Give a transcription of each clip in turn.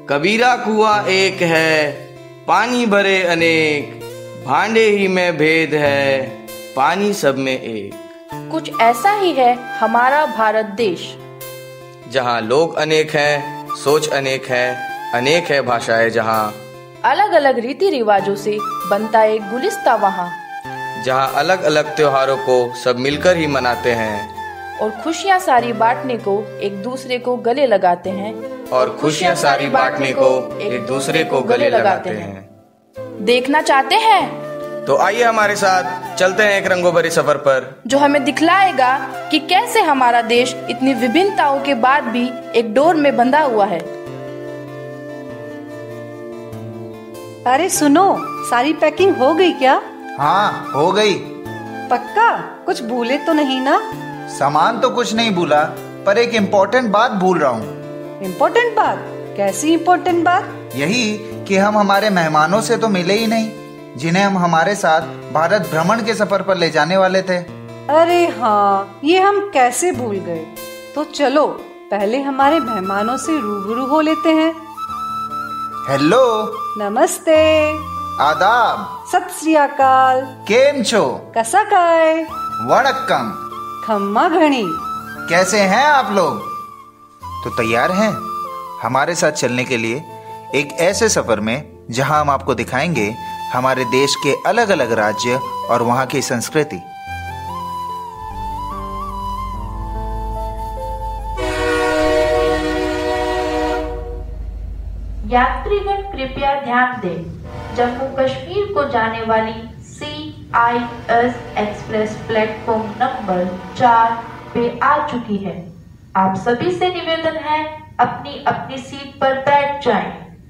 कबीरा कुआं एक है, पानी भरे अनेक, भांडे ही में भेद है, पानी सब में एक। कुछ ऐसा ही है हमारा भारत देश, जहाँ लोग अनेक हैं, सोच अनेक है भाषाएं जहाँ। अलग अलग रीति रिवाजों से बनता एक गुलिस्ता वहाँ, जहाँ अलग अलग त्योहारों को सब मिलकर ही मनाते हैं, और खुशियाँ सारी बांटने को एक दूसरे को गले लगाते हैं, देखना चाहते हैं तो आइए हमारे साथ चलते हैं एक रंगों भरे सफर पर, जो हमें दिखलाएगा कि कैसे हमारा देश इतनी विभिन्नताओं के बाद भी एक डोर में बंधा हुआ है। अरे सुनो, सारी पैकिंग हो गई क्या? हाँ हो गई। पक्का? कुछ भूले तो नहीं ना? सामान तो कुछ नहीं भूला, पर एक इम्पोर्टेंट बात भूल रहा हूँ। इम्पोर्टेंट बात? कैसी इम्पोर्टेंट बात? यही कि हम हमारे मेहमानों से तो मिले ही नहीं, जिन्हें हम हमारे साथ भारत भ्रमण के सफर पर ले जाने वाले थे। अरे हाँ, ये हम कैसे भूल गए। तो चलो पहले हमारे मेहमानों से रूबरू हो लेते हैं। हेलो, नमस्ते, आदाब, सत श्री अकाल, केम छो, कसा काय, वणक्कम, खम्मा घणी। कैसे हैं आप लोग? तो तैयार हैं हमारे साथ चलने के लिए एक ऐसे सफर में जहां हम आपको दिखाएंगे हमारे देश के अलग अलग राज्य और वहां की संस्कृति। यात्रीगण कृपया ध्यान दें, जम्मू कश्मीर को जाने वाली CIS एक्सप्रेस प्लेटफॉर्म नंबर 4 पे आ चुकी है। आप सभी से निवेदन है, अपनी अपनी सीट पर बैठ जाएं।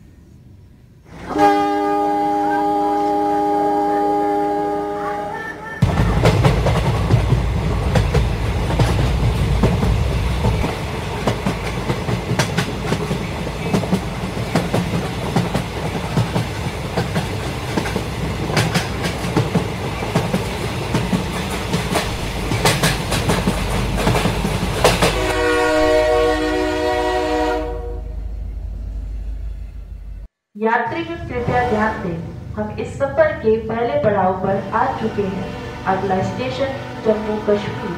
यात्रीगण कृपया ध्यान दें, हम इस सफर के पहले पड़ाव पर आ चुके हैं। अगला स्टेशन जम्मू कश्मीर।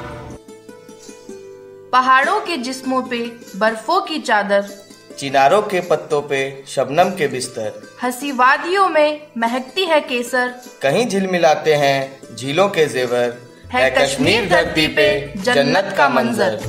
पहाड़ों के जिस्मों पे बर्फों की चादर, चिनारों के पत्तों पे शबनम के बिस्तर, हंसी वादियों में महकती है केसर, कहीं झिलमिलाते हैं झीलों के जेवर, है कश्मीर धरती पे जन्नत का मंजर।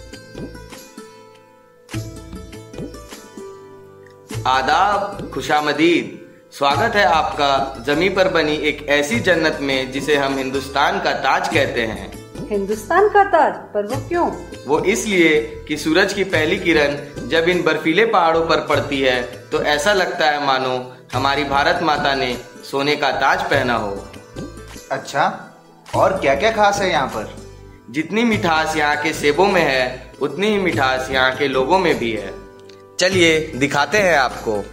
आदाब, खुशामदीद, स्वागत है आपका जमीन पर बनी एक ऐसी जन्नत में जिसे हम हिंदुस्तान का ताज कहते हैं। हिंदुस्तान का ताज? पर वो क्यों? वो इसलिए कि सूरज की पहली किरण जब इन बर्फीले पहाड़ों पर पड़ती है तो ऐसा लगता है मानो हमारी भारत माता ने सोने का ताज पहना हो। अच्छा, और क्या क्या खास है यहाँ पर? जितनी मिठास यहाँ के सेबों में है, उतनी ही मिठास यहाँ के लोगों में भी है। चलिए दिखाते हैं आपको।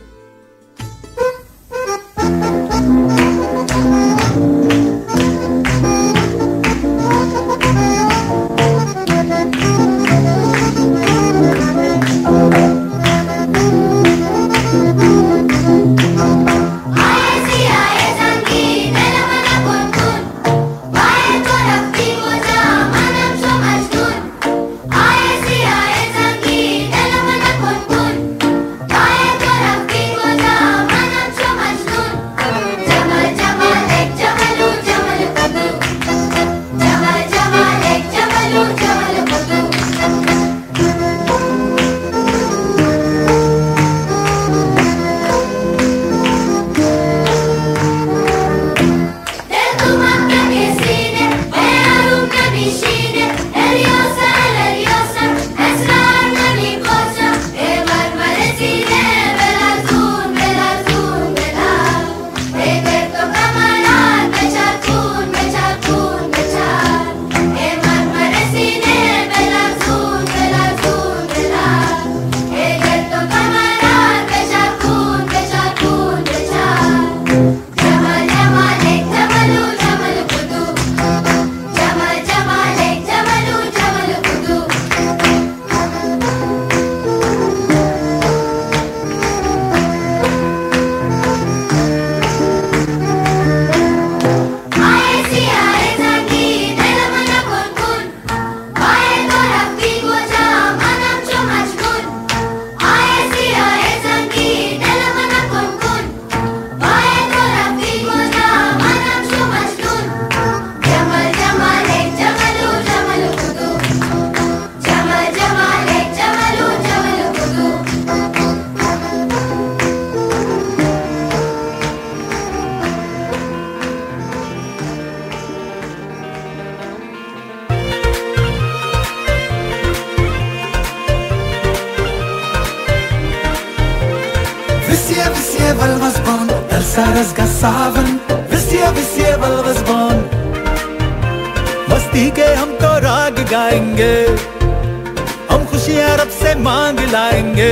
Frühjahresgassaven, wisst ihr, weil was born? मस्ती के हम तो राग गाएंगे, हम खुशियां रब से मांग लाएंगे।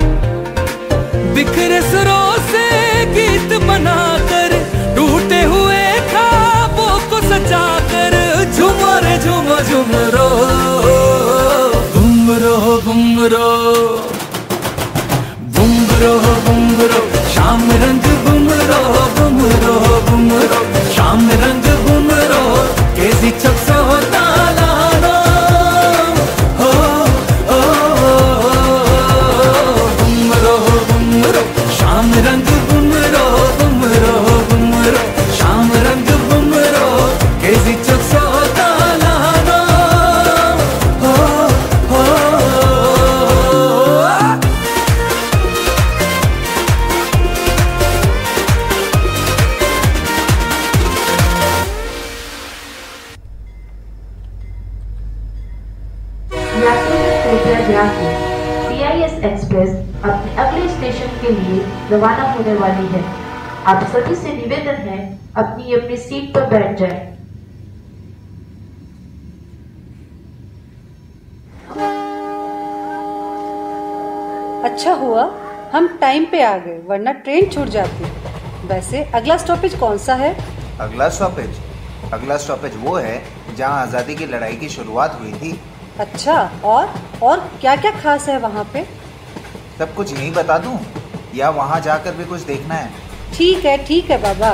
बिखरे सुरों से गीत बनाकर, टूटे हुए ख्वाबों को सजाकर, झूमो रे झूमो झूमरो, घुमरो घुमरो, घुमरो घुमरो, शाम रंग घुमरो घुमरो घुमरो, शाम रंग घुमरो, कैसी चक्सो तालानो, हो हो घुमरो घुमरो, शाम रंग घुमरो घुमरो घुमरो, शाम रंग घुमरो, कैसी चक्सो तालानो, हो हो। कृपया ध्यान दें, CIS एक्सप्रेस अपने अगले स्टेशन के लिए रवाना होने वाली है। आप सभी से निवेदन है, अपनी अपनी सीट पर बैठ जाएं। अच्छा हुआ हम टाइम पे आ गए, वरना ट्रेन छूट जाती। वैसे अगला स्टॉपेज कौन सा है? अगला स्टॉपेज वो है जहाँ आज़ादी की लड़ाई की शुरुआत हुई थी। अच्छा, और क्या क्या खास है वहाँ पे? सब कुछ यहीं बता दूं या वहाँ जाकर भी कुछ देखना है? ठीक है बाबा।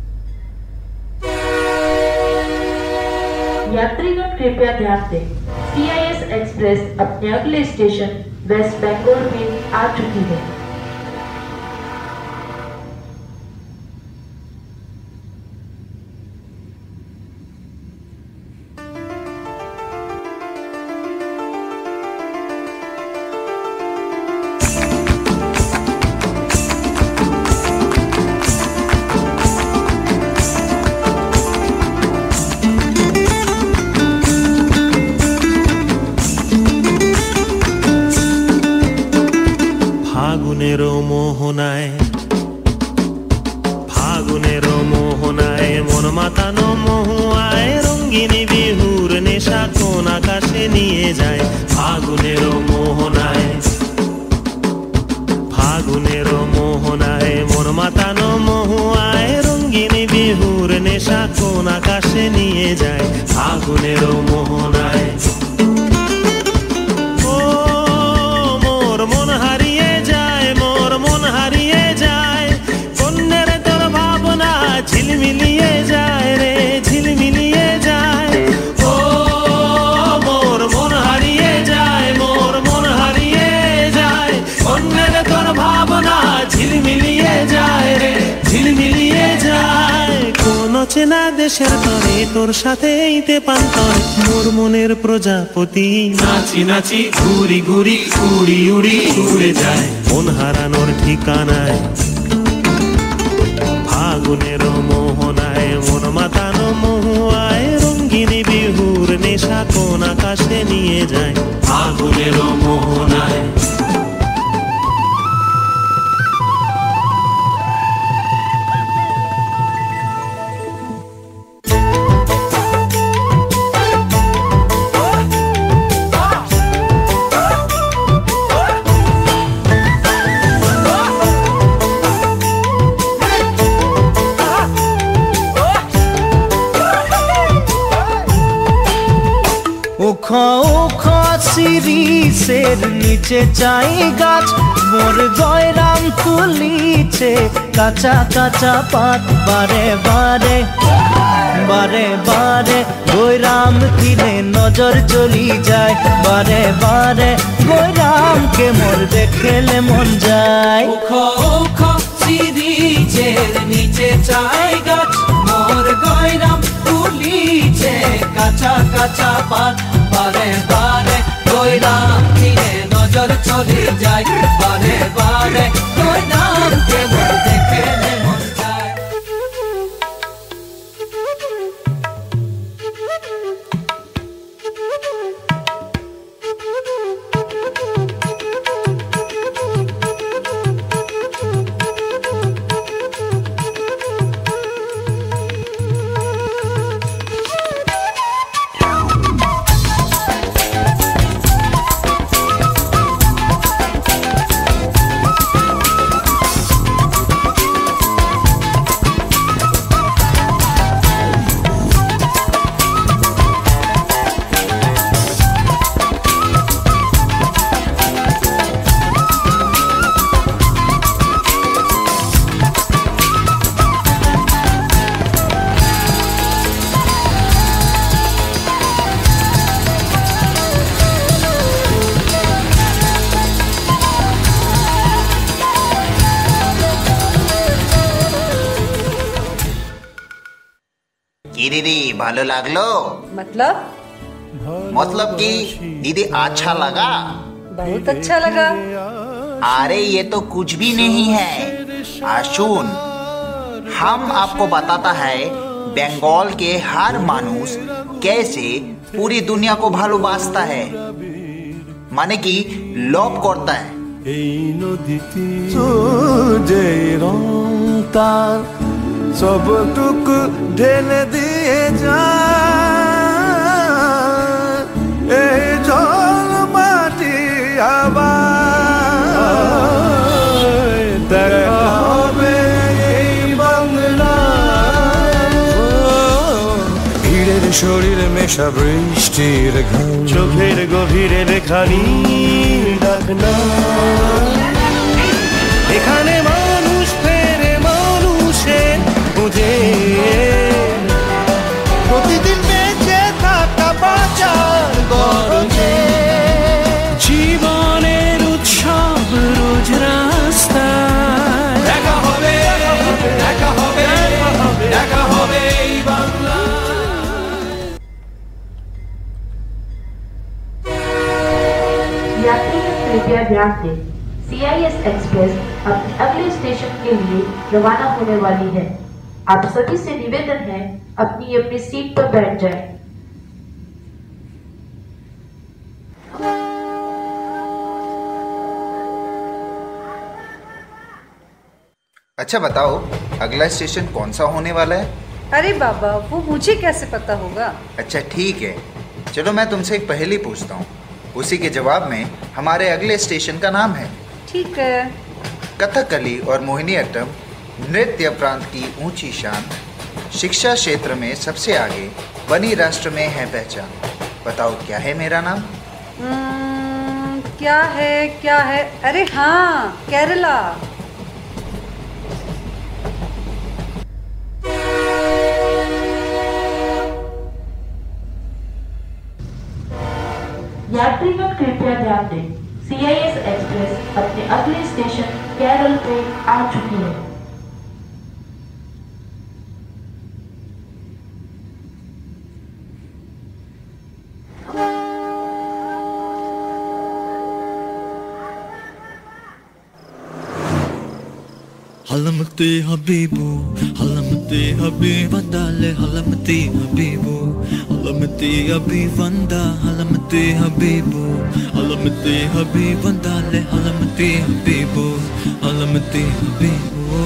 यात्रीगण कृपया ध्यान दें, CIS एक्सप्रेस अपने अगले स्टेशन वेस्ट बंगाल में आ चुकी है। ফাগুনেরো মোহনায় মন মাতানো মহুয়ায় রঙ্গিনী বিহুর নেশা কোন আকাশে নিয়ে যায়। ফাগুনেরো মোহনায় মন মাতানো মহুয়ায় রঙ্গিনী বিহুর নেশা কোন আকাশে নিয়ে যায়। ফাগুনেরো মোহনায় ঝিলমিলিয়ে যায় রে, ঝিলমিলিয়ে যায়। ও মোর মন হারিয়ে যায়, মোর মন হারিয়ে যায়। অন্যের তোর ভাবনা ঝিলমিলিয়ে যায় রে, ঝিলমিলিয়ে যায়। কোন চেনা দেশের তরে তোর সাথে ইতে পান্তরে মোর মনের প্রজাপতি নাচি নাচি ঘুরি ঘুরি উড়ি উড়ি উড়ে যায় মন হারানোর ঠিকানায়। ফাগুনেরো মোহনায় মন মাতানো মহুয়ায় রঙ্গিনী বিহুর নেশা কোন আকাশে নিয়ে যায়। ফাগুনেরো মোহনায় শিরিষের নিচে চাই গাছ মোর গয়রাম তুলিছে কাঁচা কাঁচা পাত বারে বারে বারে বারে গয়রাম দিলে নজর চলি যায় বারে বারে গয়রামকে মোর দেখলে মন যায়। শিরিষের নিচে চাই গাছ মোর গয়রাম তুলিছে কাঁচা কাঁচা পাত বারে বারে গয়রাম দিলে নজর চলে যায় বারে বারে গয়রামকে মোর দেখলে মন যায়। दीदी भालो लागलो मतलब कि दीदी अच्छा लगा, बहुत अच्छा लगा। अरे ये तो कुछ भी नहीं है। आशुन, हम आपको बताता है बंगाल के हर मानुष कैसे पूरी दुनिया को ভালোবাসता है, माने कि लव करता है। सबटुक ढेले दिए जा জল মাটি আবার দেখা হবে এই বাংলা। ভিড়ের শরীর মেশা বৃষ্টির ঘাম, চোখের গভীরে লেখানি ডাকনা। এখানে মানুষ ফেরে মানুষের বুঝে, প্রতিদিন বেঁচে থাকা বাঁচার গরজে। জীবনের উৎসব রোজ রাস্তায় দেখা হবে, দেখা হবে, দেখা হবে এই বাংলা। यात्रीगण कृपया ध्यान दें, CIS एक्सप्रेस अपने अगले स्टेशन के लिए रवाना होने वाली है। आप सभी से निवेदन है अपनी अपनी सीट पर बैठ जाएं। अच्छा बताओ अगला स्टेशन कौन सा होने वाला है? अरे बाबा, वो मुझे कैसे पता होगा? अच्छा ठीक है, चलो मैं तुमसे एक पहेली पूछता हूँ, उसी के जवाब में हमारे अगले स्टेशन का नाम है। ठीक है। कथकली और मोहिनीअट्टम नृत्य प्रांत की ऊंची शान, शिक्षा क्षेत्र में सबसे आगे, बनी राष्ट्र में है पहचान। बताओ क्या है मेरा नाम? क्या है? अरे हाँ, केरला। यात्रीगण कृपया ध्यान दें, CIS एक्सप्रेस अपने अगले स्टेशन केरल पे आ चुकी है। Halamati Habibu, Halamati Habibandale, Halamati Habibu, Halamati Habibanda, Halamati Habibu, Halamati Habibandale, Halamati Habibu, Halamati Habibu.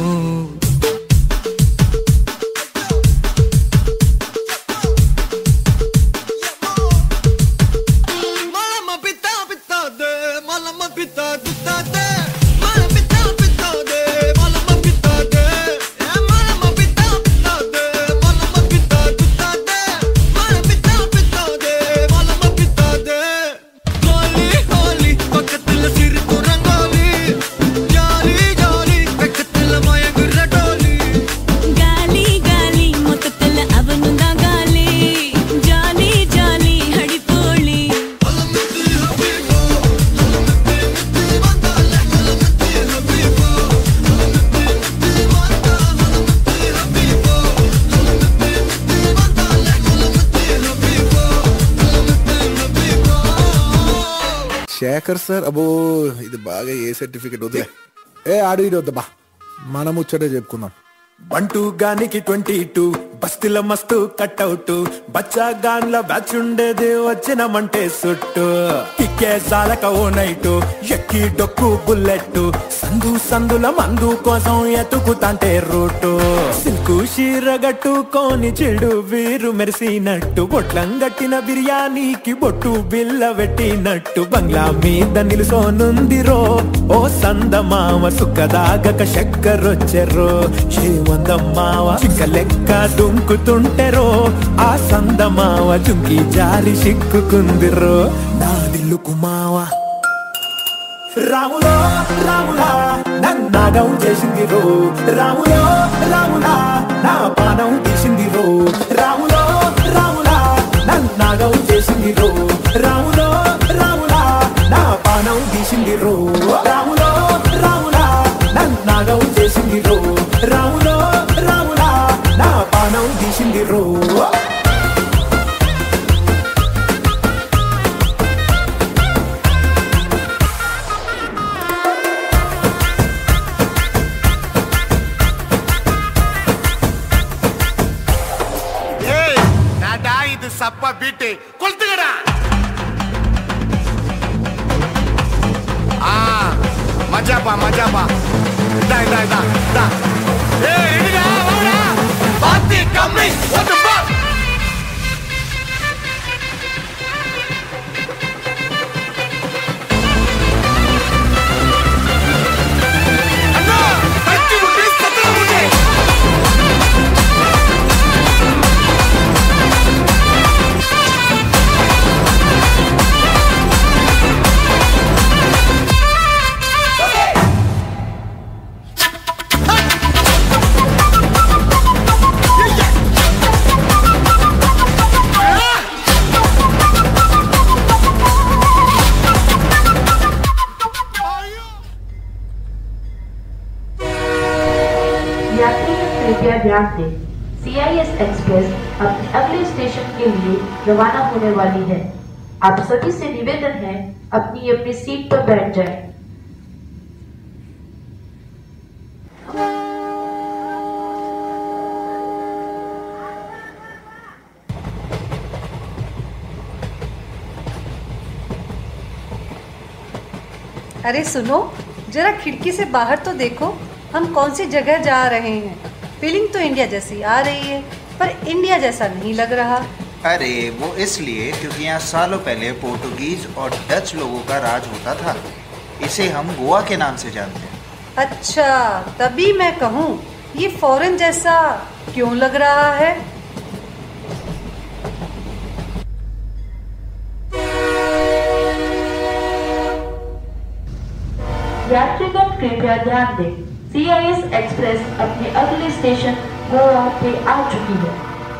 Shekhar sir అబ్బో ఇది బాగా ఏ సర్టిఫికెట్ వద్దులే. ఆడు ఇడు వద్దబ్బా, మనం ముచ్చటే చెప్పుకుందాం. బంటూ గానికి 22 బస్తీల మస్తు కట్అవుట్, బచ్చా గాన్ల బ్యాచ్ ఉండేది వచ్చినమంటే సుట్టు. కిక్కే సాలక ఓ నైటు, ఎక్కి డొక్కు బుల్లెట్, సందు సందుల మందు కోసం ఎతుకుతాంటే రూటు. సిల్కు షీరగట్టుకోని చెడు వీరు మెరిసినట్టు, బొట్లం గట్టిన బిర్యానీకి బొట్టు బిల్ల పెట్టినట్టు, బంగ్లా మీద నిలుసోనుందిరో ఓ సందమామ, సుక్కదాగక చక్కరొచ్చెరో వందమ్మావ, చిక్క లెక్క దుంకుతుంటెరో ఆ సందమావ, చుంకి జారి సిక్కుకుందిరో నా దిల్లుకు మావ. రాములో రాములా నన్నాగం చేసిందిరో, రాములో రాములా నా పానం తీసిందిరో, రాములో రాములా నన్నాగం చేసిందిరో, రాములో రాములా నా పానం తీసిందిరో, రాములో రాములా నన్నాగం చేసిందిరో, రాములో రాములా నా పానం ప్రాణం తీసింది రో இது சப்பா பீட்டு கொளுத்துக்கடா மஜாப்பா மஜாப்பா இதா இதா இதா இதா ஏய் ரெடிடா வாடா பாத்தி கம்மி what the fuck அண்ணா தட்டி விட்டு சத்தற விட்டு कृपया ध्यान दें, CIS एक्सप्रेस अपने अगले स्टेशन के लिए रवाना होने वाली है। आप सभी से निवेदन है अपनी अपनी सीट पर बैठ जाएं। अरे सुनो, जरा खिड़की से बाहर तो देखो, हम कौन सी जगह जा रहे हैं। फीलिंग तो इंडिया जैसी आ रही है, पर इंडिया जैसा नहीं लग रहा। अरे वो इसलिए क्योंकि यहाँ सालों पहले पोर्टुगीज और डच लोगों का राज होता था। इसे हम गोवा के नाम से जानते हैं। अच्छा, तभी मैं कहूँ ये फॉरेन जैसा क्यों लग रहा है। यात्रीगण कृपया ध्यान दें, CIS एक्सप्रेस अपने अगले स्टेशन गोवा पे आ चुकी है।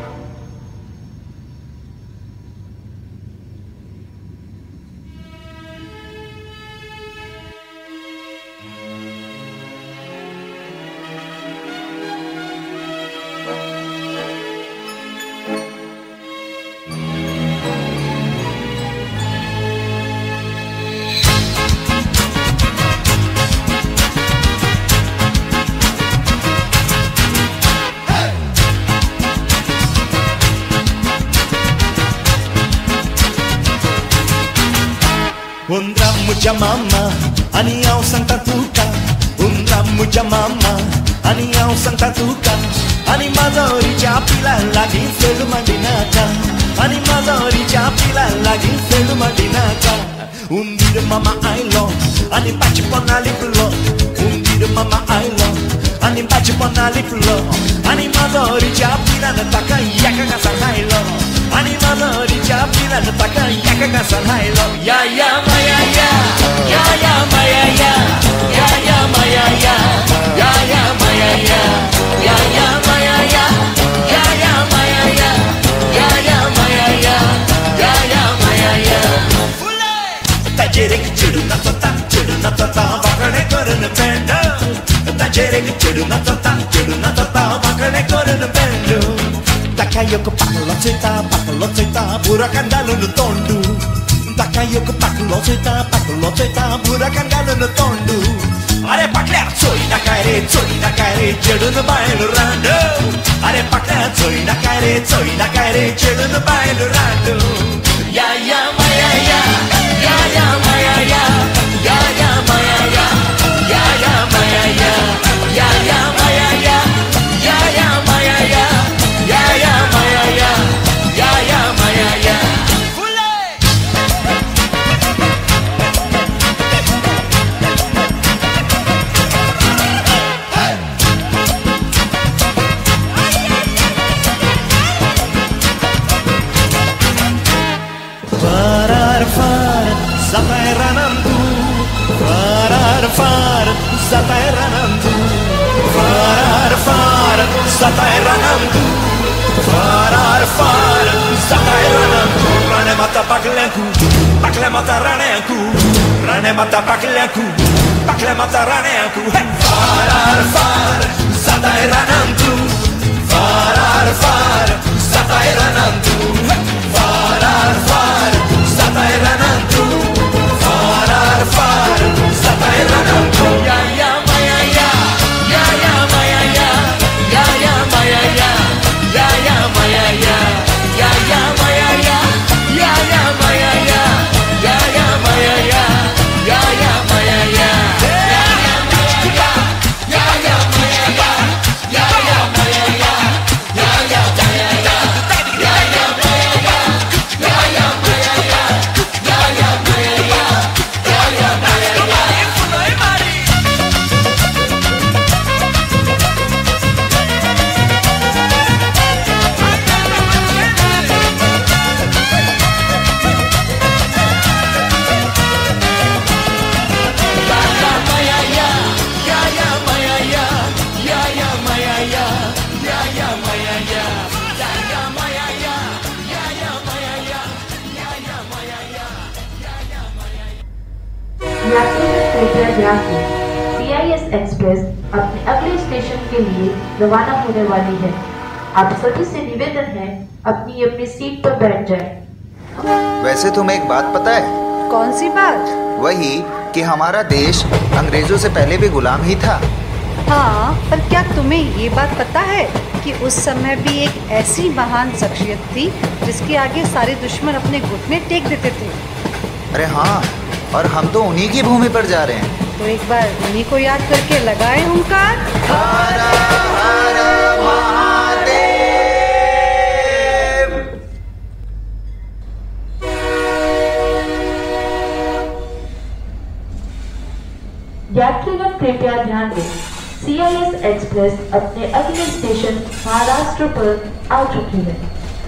Un ramo de mama, anião Santa Tuca. Un ramo de mama, anião Santa Tuca. Animadori japila lagi selu madinaka. Animadori japila lagi selu madinaka. Undir mama I love, ani bate ponali pulo. Undir mama I love, ani bate ponali pulo. Animadori japila na taka yaka kasanailo. Animadori japila na taka yaka kasanailo. Ya ya maya ya, ya ya maya ya, ya ya maya ya, ya ya maya ya, ya ya maya ya, ya ya maya ya, ya ya maya ya, ya ya maya ya. Tajerek chidu na tota, vakane korun bendo. Tajerek chidu na tota, vakane korun bendo. Takayoko paklo cita, burakan galun tondu. Takayoko paklo cita, burakan galun tondu. Are pakla choi na kaire, chidu na bail rando. Are pakla choi na kaire, chidu na bail rando. Ya ya maya ya, ya ya maya ya, ya ya maya ya, ya ya maya ya, ya ya maya ya, ya ya maya ya, ya ya maya ya, ya ya maya ya. Zataeranandu, Zataeranandu, Zataeranandu, Rane mata paklenku, pakle mata raneku, Rane mata paklenku, pakle mata raneku, Zataeranandu, कृपया की CIS express अपने अगले station के लिए रवाना होने वाली है। आप सभी से निवेदन है अपनी अपनी सीट पर बैठ जाएं। वैसे तुम्हें एक बात पता है? कौन सी बात? वही कि हमारा देश अंग्रेजों से पहले भी गुलाम ही था। हाँ, पर क्या तुम्हें ये बात पता है कि उस समय भी एक ऐसी महान शख्सियत थी जिसके आगे सारे दुश्मन अपने घुटने टेक देते थे। अरे हाँ, और हम तो उन्हीं की भूमि पर जा रहे हैं। तो एक बार उन्हीं को याद करके लगाए हुंकार। हर हर महादेव। यात्रीगण कृपया ध्यान दें, CIS एक्सप्रेस अपने अगले स्टेशन महाराष्ट्र पर आ चुकी है।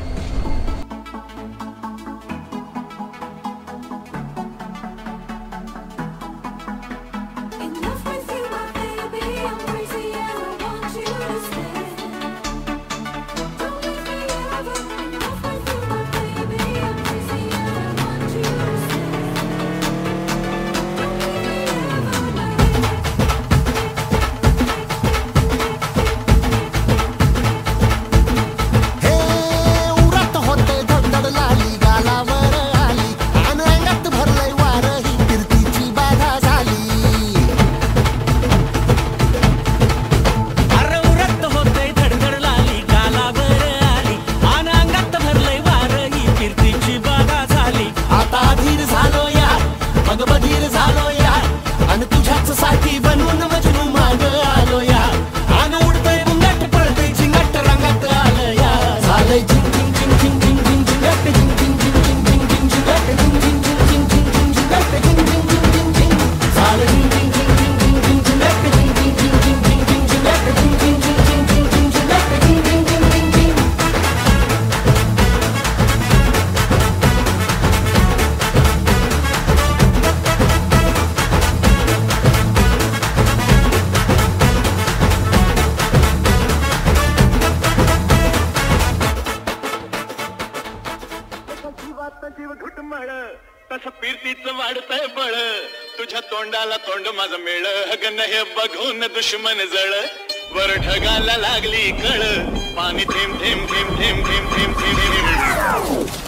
तसं पिरतीचं वाढतंय बळ, तुझ्या तोंडाला तोंड माझं मेळ, गण हे बघून दुश्मन जळ, वर ढगाला लागली कळ, पाणी थेंब थेंब थेंब थेंब थेंब थेंब थेंब थेंब।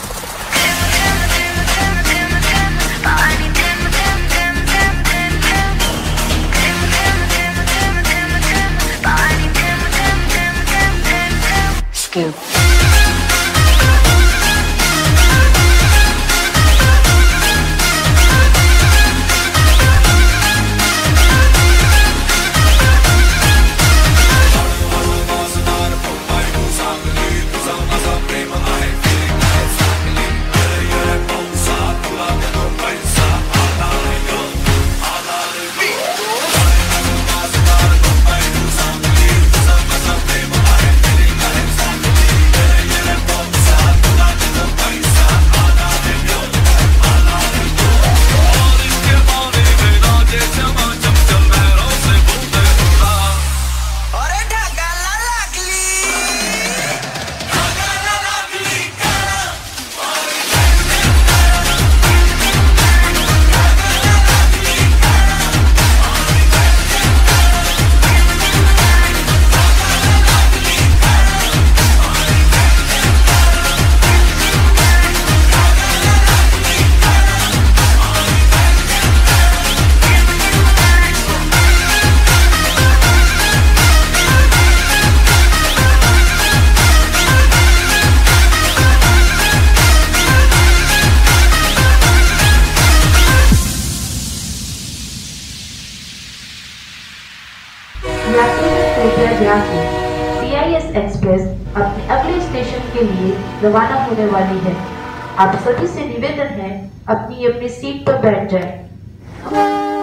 CIS एक्सप्रेस अपने अगले स्टेशन के लिए रवाना होने वाली है। आप सभी से निवेदन है अपनी अपनी सीट पर बैठ जाएं।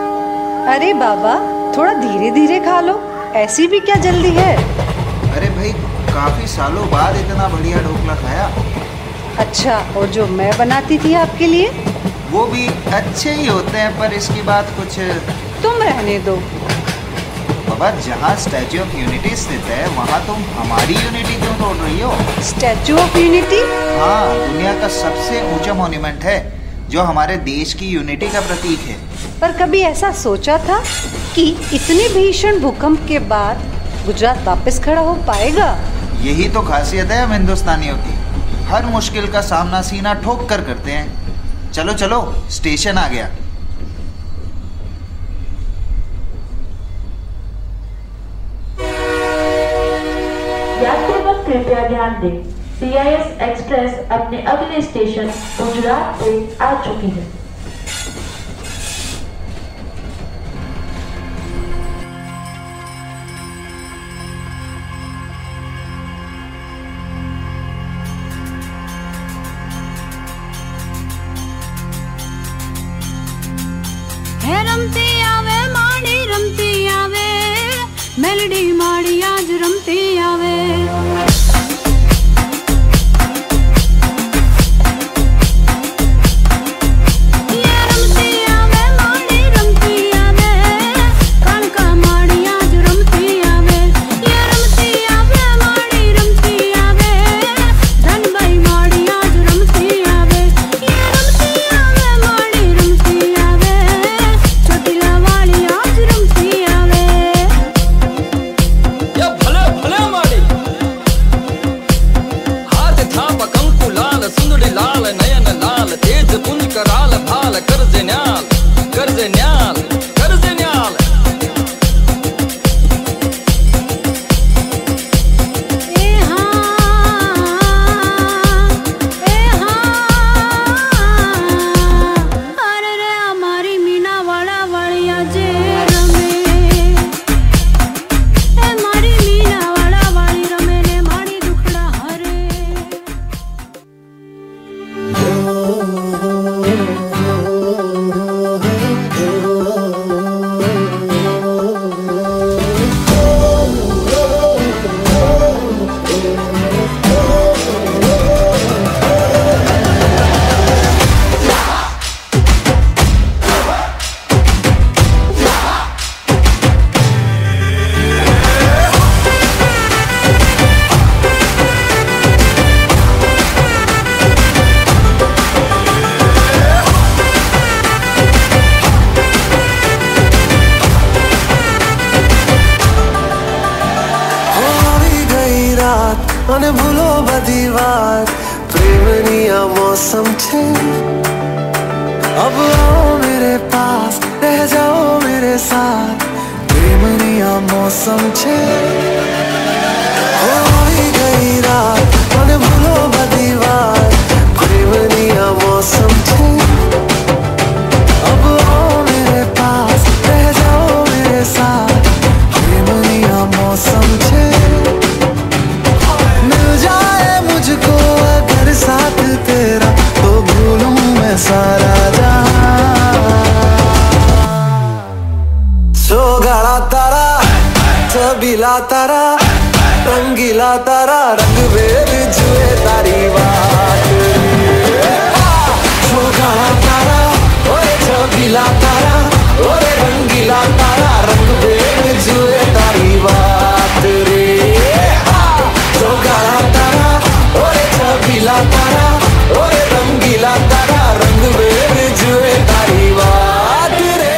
अरे बाबा, थोड़ा धीरे धीरे खा लो, ऐसी भी क्या जल्दी है? अरे भाई, काफी सालों बाद इतना बढ़िया ढोकला खाया। अच्छा, और जो मैं बनाती थी आपके लिए? वो भी अच्छे ही होते हैं, पर इसकी बात कुछ। तुम रहने दो बाबा, जहाँ स्टैच्यू ऑफ यूनिटी स्थित है वहाँ तुम हमारी यूनिटी क्यों तोड़ रही हो? Statue of Unity? हाँ, दुनिया का सबसे ऊंचा मॉन्यूमेंट है जो हमारे देश की यूनिटी का प्रतीक है। पर कभी ऐसा सोचा था कि इतने भीषण भूकंप के बाद गुजरात वापस खड़ा हो पाएगा? यही तो खासियत है हम हिंदुस्तानियों की, हर मुश्किल का सामना सीना ठोक कर करते हैं। चलो चलो, स्टेशन आ गया। यात्रीगण कृपया ध्यान दें, CIS एक्सप्रेस अपने अगले स्टेशन गुजरात पे आ चुकी है। रमती आवे माड़ी रमती आवे, मेलडी माड़ी आज रमती आवे। અને ભૂલો બધી વાત પ્રેમની આ મૌસમ છે अब आओ मेरे पास रह जाओ मेरे साथ प्रेमनी आ मौसम छे होई गई रात અને ભૂલો બધી વાત પ્રેમની આ मौसम छे अब आओ मेरे पास रह जाओ मेरे साथ प्रेमनी आ मौसम छे मिल जाए मुझको अगर साथ तेरा तो भूलूं मैं सारा सोगाड़ा तारा छबीला तारा रंगीला तारा रंग बेर जुए तारी बात सोगाड़ा तारा ओए छबीला तारा ओए रंगीला तारा रंग बेर जुए तारी बात रे सोगाड़ा तारा ओए छबीला तारा ओए रंगीला तारा रंग बेर जुए तारी बात रे।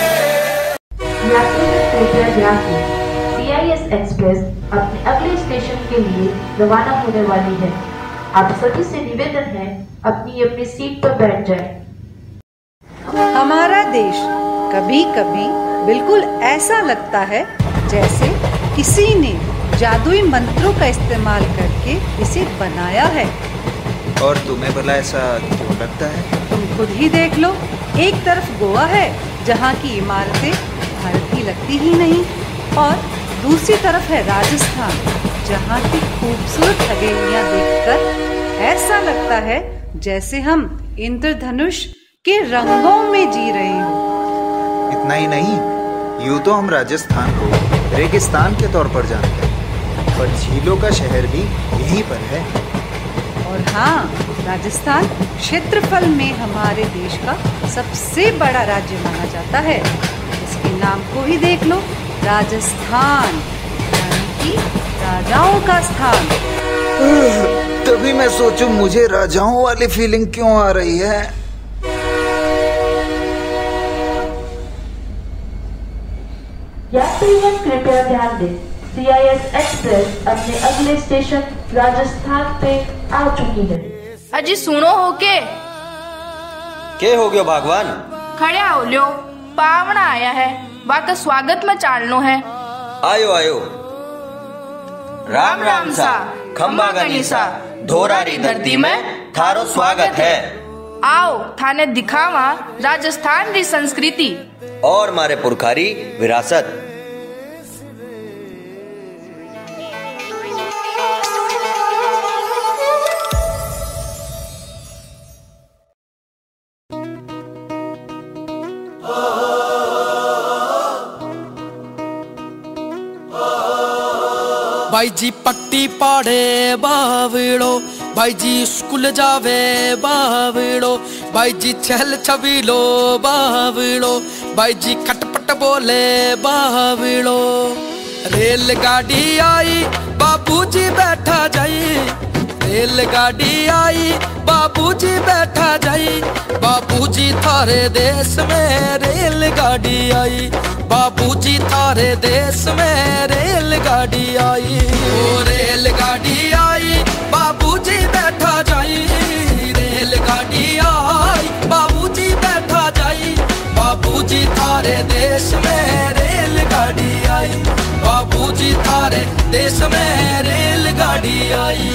CIS एक्सप्रेस अपने अगले स्टेशन के लिए रवाना होने वाली है। आप सभी से निवेदन है अपनी अपनी सीट पर बैठ जाएं। हमारा देश कभी कभी बिल्कुल ऐसा लगता है जैसे किसी ने जादुई मंत्रों का इस्तेमाल करके इसे बनाया है। और तुम्हें भला ऐसा क्यों लगता है? तुम खुद ही देख लो, एक तरफ गोवा है जहाँ की इमारतें भारत की लगती ही नहीं, और दूसरी तरफ है राजस्थान जहाँ की खूबसूरत हवेलियाँ देखकर ऐसा लगता है जैसे हम इंद्रधनुष के रंगों में जी रहे हों। इतना ही नहीं, यूं तो हम राजस्थान को रेगिस्तान के तौर पर जानते हैं, पर झीलों का शहर भी यहीं पर है। और हाँ, राजस्थान क्षेत्रफल में हमारे देश का सबसे बड़ा राज्य माना जाता है। इसके नाम को ही देख लो, राजस्थान, यानी कि राजाओं का स्थान। तभी मैं सोचूं मुझे राजाओं वाली फीलिंग क्यों आ रही है। यात्रीगण कृपया ध्यान दें, CIS एक्सप्रेस अपने अगले स्टेशन राजस्थान पे आ चुकी है। अजी सुनो हो के हो गयो भगवान? खड़े हो लियो, पावना आया है, बात स्वागत में चालनो है। आयो आयो। राम राम सा, खम्बा गनीसा, धोरारी धरती में थारो स्वागत है। आओ थाने दिखावा राजस्थान की संस्कृति और मारे पुरखारी विरासत। भाई जी पट्टी पाड़े बावड़ो, भाई जी स्कूल जावे बावड़ो, भाई जी छल छबीलो बावड़ो, भाई जी खटपट बोले बावड़ो। रेलगाड़ी आई बाबूजी बैठा जाई, रेलगाड़ी आई बाबूजी बैठा जाई, बाबूजी थारे देश में रेलगाड़ी आई, बाबूजी थारे देश में रेलगाड़ी आई। ओ रेलगाड़ी आई बाबूजी बैठा जाई, रेलगाड़ी आई बाबूजी बैठा जाई, बाबूजी थारे देश में रेलगाड़ी आई, बाबूजी थारे देश में रेलगाड़ी आई।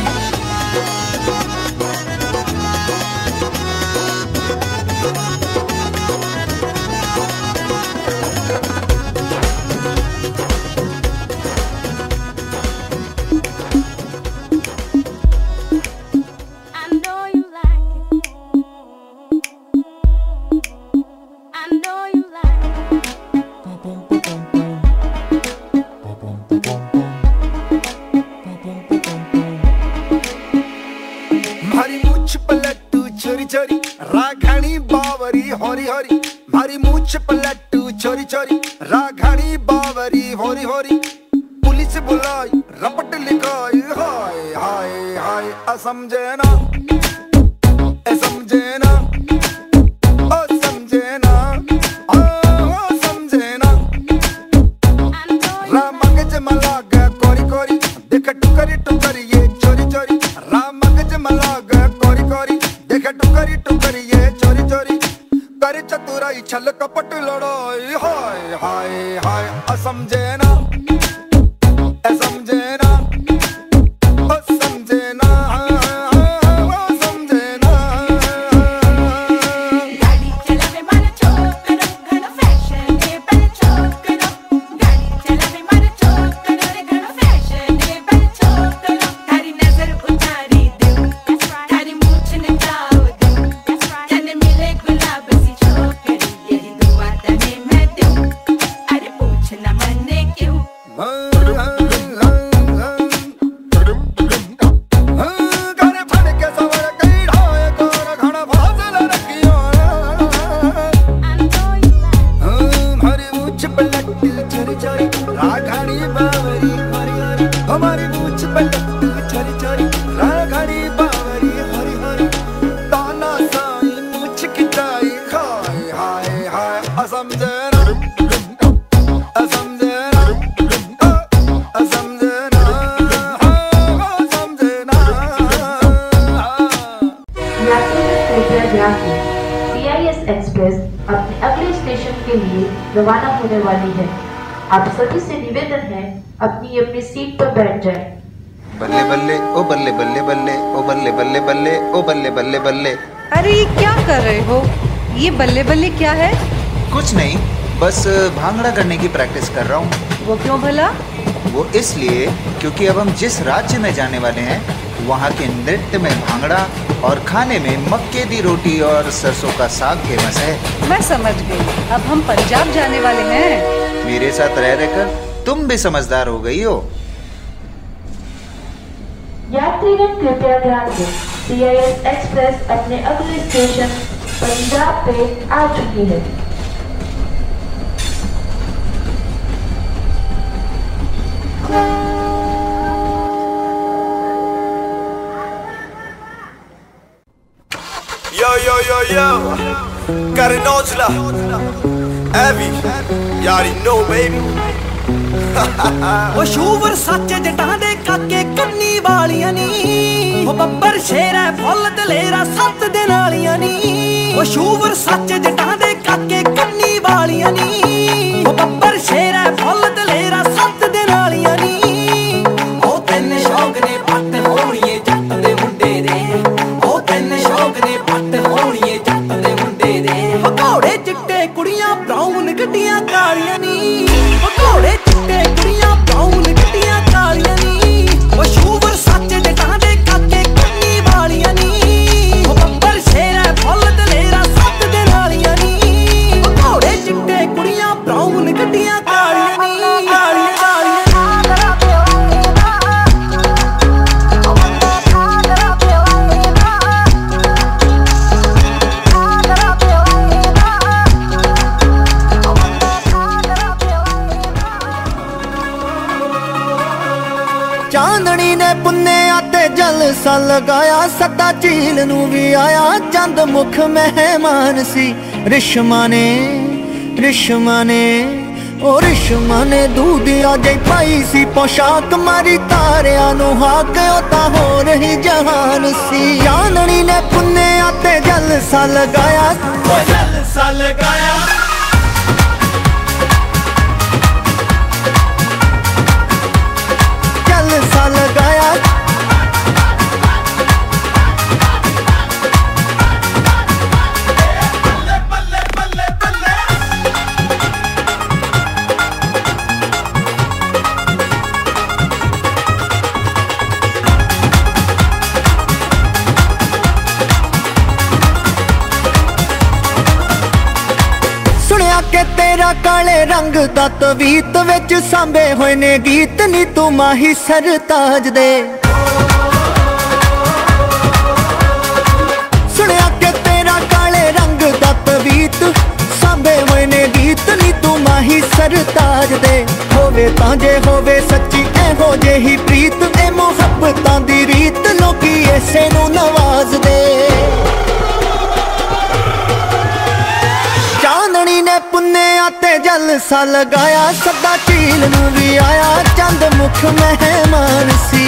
राघाणी बावरी होरी होरी, मारी मूछ पलटू चोरी चोरी, राघाणी बावरी होरी होरी, पुलिस बुलाई रपट लिखाई, हाय हाय हाय असमझे ना, समझे ना, समझे ना, समझे ना। रामगज मलाग कोरी कोरी, देख टुकरी टुकरी ये चोरी चोरी, रामगज मलाग कोरी कोरी, देख टुकरी टुकरी ये चोरी चोरी, कर चतुराई छल कपट लड़ाई, हाय हाय हाय असमझे ना, समझे ना, समझे ना, समझे ना। गाड़ी चलावे मारे छोकरो, घणो फैशनेबल छोकरो, गाड़ी चलावे मारे छोकरो रे, घणो फैशनेबल छोकरो, तारी नजर उतारी दूं, तारी मूछ नचाओ दूं, तने मिले गुलाब सी छोकरी, यही दुआ तने मैं दूं, अरे पूछना मने क्यों। राघाणी बावरी हरी हरी, हमारी मूछ पलटू चोरी चोरी, राघाणी बावरी हरी हरी, ताना साई मूछ खिंचाई, हाय हाय हाय असमझे ना, असमझे ना, असमझे ना, समझे ना। यात्रीगण कृपया ध्यान दें, CIS एक्सप्रेस अपने अगले स्टेशन के लिए रवाना होने वाली है। आप सभी से निवेदन है, अपनी अपनी सीट पर बैठ जाएं। बल्ले बल्ले ओ बल्ले बल्ले बल्ले ओ बल्ले बल्ले बल्ले ओ बल्ले बल्ले बल्ले। अरे ये क्या कर रहे हो? ये बल्ले बल्ले क्या है? कुछ नहीं, बस भांगड़ा करने की प्रैक्टिस कर रहा हूँ। वो क्यों भला? वो इसलिए क्योंकि अब हम जिस राज्य में जाने वाले हैं वहाँ के नृत्य में भांगड़ा और खाने में मक्के दी रोटी और सरसों का साग फेमस है। मैं समझ गई, अब हम पंजाब जाने वाले हैं। मेरे साथ रह रहकर तुम भी समझदार हो गई हो। यात्रीगण कृपया ध्यान दें, CIS एक्सप्रेस अपने अगले स्टेशन पंजाब पे आ चुकी है। Yo, yo, yo, yo, Carinochla, Abby, you already know, baby. ਉਹ ਸ਼ੂਵਰ ਸੱਚ ਜਟਾਂ ਦੇ ਕਾਕੇ ਕੰਨੀ ਵਾਲੀਆਂ ਨੀ ਉਹ ਬੱਬਰ ਸ਼ੇਰ ਹੈ ਫੁੱਲ ਦਲੇਰਾ 7 ਦਿਨ ਵਾਲੀਆਂ ਨੀ ਉਹ ਸ਼ੂਵਰ ਸੱਚ ਜਟਾਂ ਦੇ ਕਾਕੇ ਕੰਨੀ ਵਾਲੀਆਂ ਨੀ ਉਹ ਬੱਬਰ ਸ਼ੇਰ ਹੈ ਫੁੱਲ ਦਲੇਰਾ 7 ਦਿਨ ਵਾਲੀਆਂ ਨੀ ਉਹ ਤਿੰਨ ਸ਼ੌਕ ਨੇ ਪੱਟ ਹੋਣੀਏ ਜੱਟ ਦੇ ਮੁੰਡੇ ਦੇ ਉਹ ਤਿੰਨ ਸ਼ੌਕ ਨੇ ਪੱਟ ਹੋਣੀਏ ਜੱਟ ਦੇ ਮੁੰਡੇ ਦੇ ਘੋੜੇ ਚਿੱਟੇ ਕੁੜੀਆਂ ਬਰਾਊਨ ਗੱਡੀਆਂ ਕਾਲੀਆਂ ਨੀ ਘੋੜੇ ਚਿੱਟੇ ਕੁੜੀਆਂ ਬਰਾਊਨ ਗੱਡੀਆਂ ਕਾਲੀਆਂ ਨੀ ਉਹ ਸ਼ੂਵਰ ਸੱਚ ਜਟਾਂ ਦੇ ਕਾਕੇ ਕੰਨੀ ਵਾਲੀਆਂ ਨੀ ਉਹ ਬੱਬਰ ਸ਼ੇਰ ਹੈ ਫੁੱਲ ਦਲੇਰਾ 7 ਦਿਨ ਵਾਲੀਆਂ ਨੀ ਉਹ ਘੋੜੇ ਚਿੱਟੇ ਕੁੜੀਆਂ ਬਰਾਊਨ ਗੱਡੀਆਂ ਕਾਲੀਆਂ ਨੀ ਚਾਂਦਣੀ ਨੇ ਪੁੰਨਿਆ ਤੇ ਜਲਸਾ ਲਗਾਇਆ ਸੱਦਾ ਝੀਲ ਨੂੰ ਵੀ ਆਇਆ ਚੰਦ ਮੁਖ ਮਹਿਮਾਨ ਸੀ ਰਿਸ਼ਮਾ ਨੇ ਉਹ ਰਿਸ਼ਮਾ ਨੇ ਦੂਧਿਆ ਜਿਹੀ ਪਾਈ ਸੀ ਪੋਸ਼ਾਕ ਮਾਰੀ ਤਾਰਿਆਂ ਨੂੰ ਹਾਕ ਉਹ ਤਾਂ ਹੋ ਰਹੀ ਜਹਾਨ ਸੀ ਚਾਂਦਣੀ ਨੇ ਪੁੰਨਿਆ ਤੇ ਜਲਸਾ ਲਗਾਇਆ लगाया सुनिया के तेरा काले रंग दा तवीत विच सांभे होए ने गीत नी तू माही सरताज दे सुनिया के तेरा काले रंग दा तवीत सांभे होए ने गीत नी तू माही सरताज दे होवे तां जे होवे सच्ची एहो जेही प्रीत ए मुहब्बतां दी रीत लोकी ऐसे नू नवाज दे चांदनी ने पुन्निया ते जलसा लगाया सदा झील नू भी आया चंद मुख मेहमान सी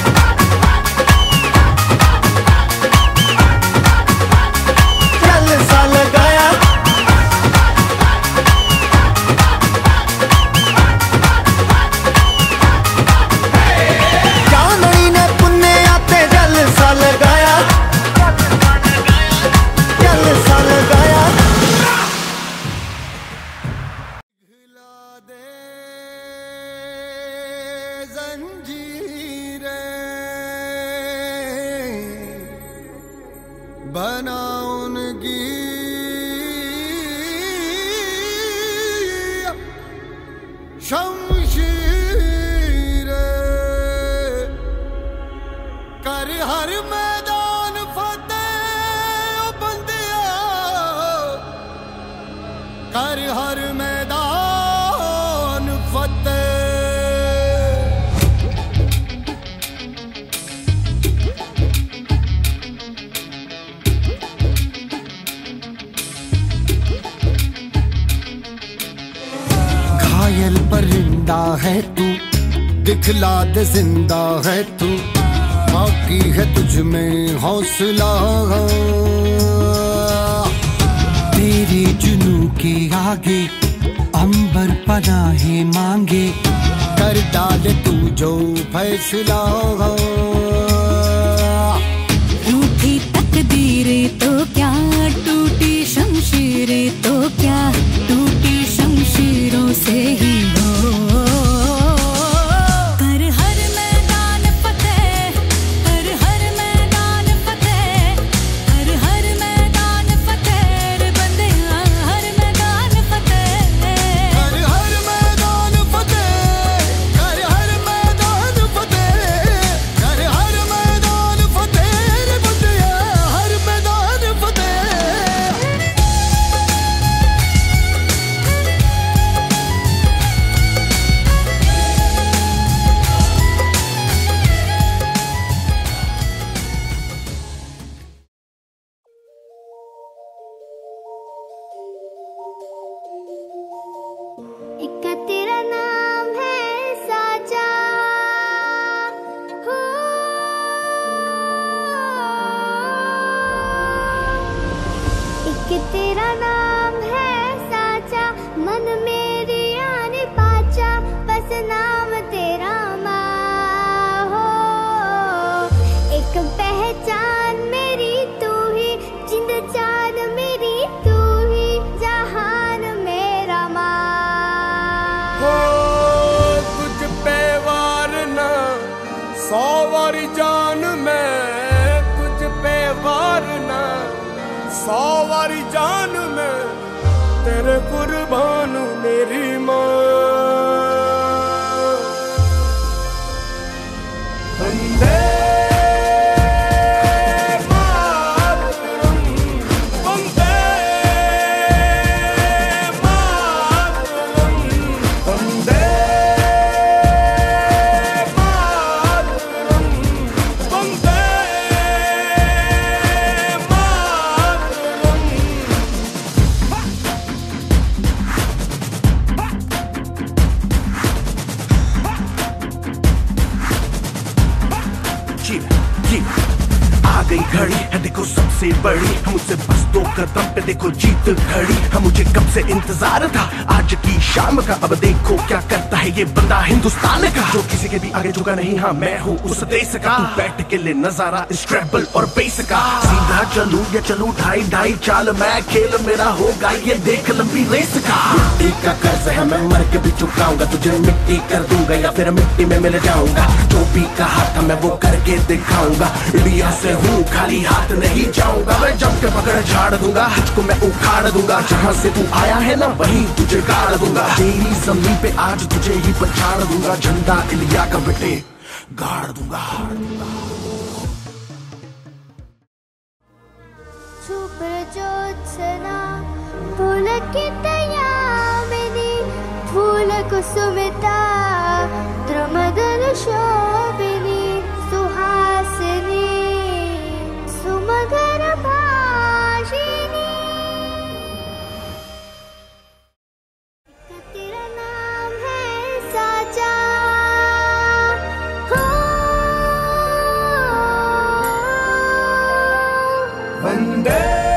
जलसा लगाया चांदनी ने पुन्निया ते जलसा लगाया बनाउनगी शमशीर कर हर मैदान फतेह बंदिया कर हर मैदान फतेह घायल परिंदा है तू दिखला दे जिंदा है तू बाकी है तुझ में हौसला तेरे जुनू के आगे अंबर पनाहे मांगे कर डाले तू जो फैसला रूठी तकदीरें तो क्या टूटी शमशीरें तो क्या टूटी शमशीरों से ही हो कर हर मैदान फतेह कर हर मैदान फतेह कर हर मैदान फतेह रे बंदिया हर मैदान फतेह कर हर मैदान फतेह कर हर मैदान फतेह कर हर मैदान फतेह रे बंदिया हर मैदान फतेह वारी जान मैं तुझ पे वारना, 100 वारी जान मैं तेरे कुर्बान मेरी माँ। वंदे आ गई घड़ी है देखो सबसे बड़ी, हम मुझसे बस 2 कदम पे देखो जीत खड़ी। हम मुझे कब से इंतजार था आज की शाम का, अब देखो क्या करता है ये बंदा हिंदुस्तान का, जो किसी के भी आगे झुका नहीं। हाँ मैं हूँ उस देश का, बैठ के ले नजारा इस ट्रैवल और बेस का। सीधा चलूं या चलूं ढाई ढाई चाल, मैं खेल मेरा होगा ये देख लंबी रेस का। मिट्टी का कर्ज है मैं मर के भी चुकाऊंगा, तुझे मिट्टी कर दूंगा या फिर मिट्टी में मिल जाऊंगा। जो भी कहा था मैं वो करके दिखाऊंगा, इंडिया से हूँ खाली हाथ नहीं जाऊंगा। मैं जम के पकड़ झाड़ दूंगा, तुझको मैं उखाड़ दूंगा। जहाँ से तू आया है ना वहीं तुझे गाड़ दूंगा। तेरी जमीन पे आज तुझे ही पछाड़ दूंगा, झंडा इंडिया का बेटे गाड़ दूंगा। सुप्रजोत्सना पुलकितयामिनी फूलकुसुमिता द्रुमदल शोभिनी सुहासिनी सुमधुर भाषिनी। तेरा नाम है साचा हो। वंदे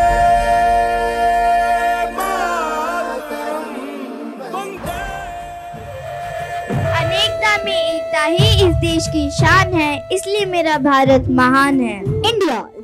अनेकता में एकता ही इस देश की शान है, इसलिए मेरा भारत महान है। इंडिया